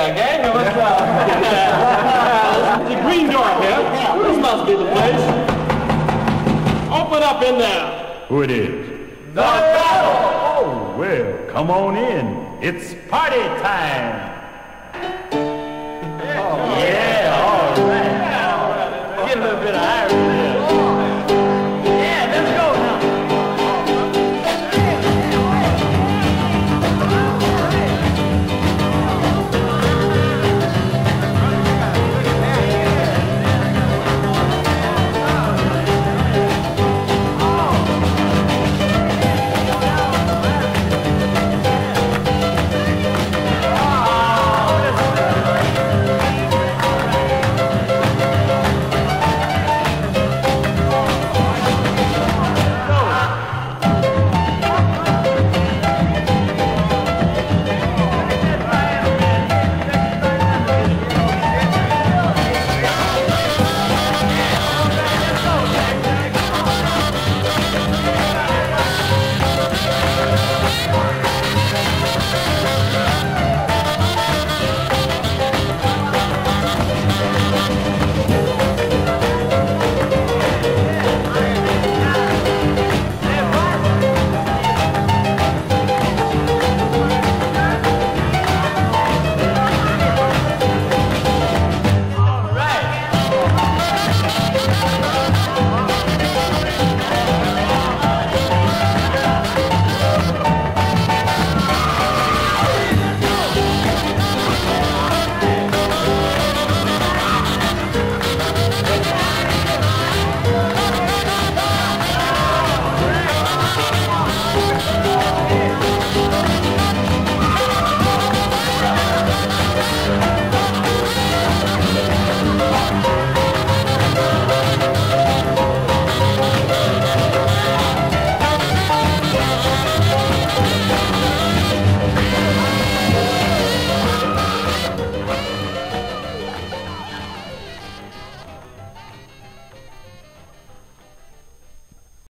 gang. Let's, the green door here. This must be the place. Open up in there. Who it is? The Battle! Oh, well, come on in. It's party time.